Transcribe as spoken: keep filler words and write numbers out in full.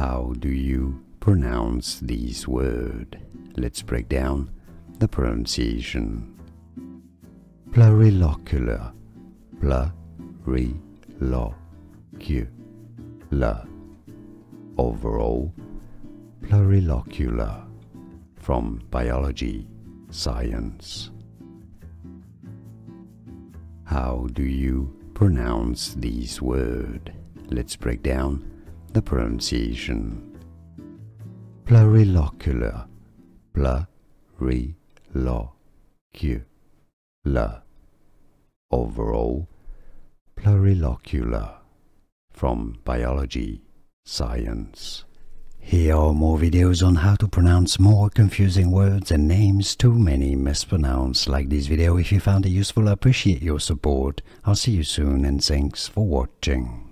How do you pronounce this word? Let's break down the pronunciation. Plurilocular, plurilocular, overall, plurilocular, from biology, science. How do you pronounce this word? Let's break down the pronunciation. Plurilocular, plurilocular, overall, plurilocular, from biology, science. Here are more videos on how to pronounce more confusing words and names too many mispronounced. Like this video if you found it useful. I appreciate your support. I'll see you soon and thanks for watching.